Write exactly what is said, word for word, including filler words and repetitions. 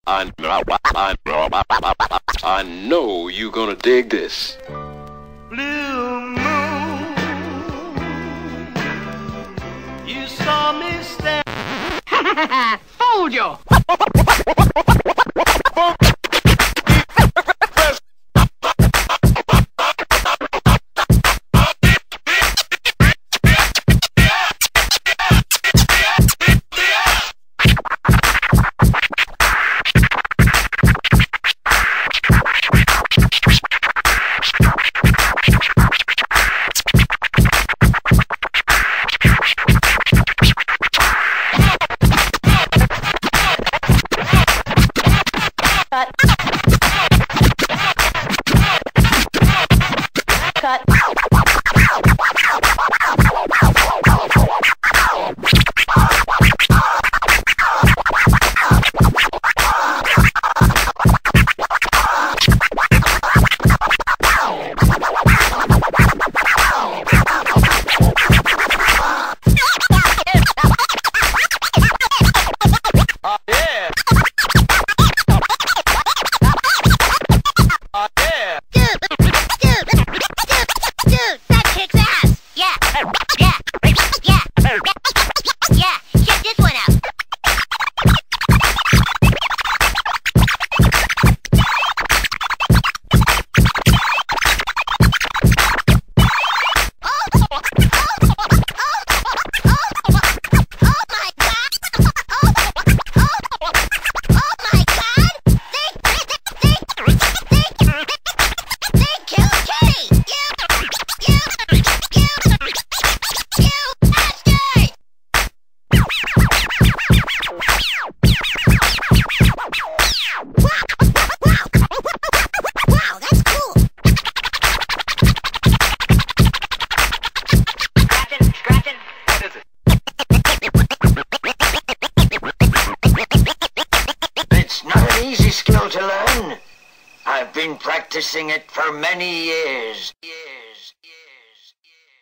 I, I, I know you're gonna dig this. Blue moon, you saw me stand. Hold you! Cut. Skill to learn. I've been practicing it for many years. Years, years, years.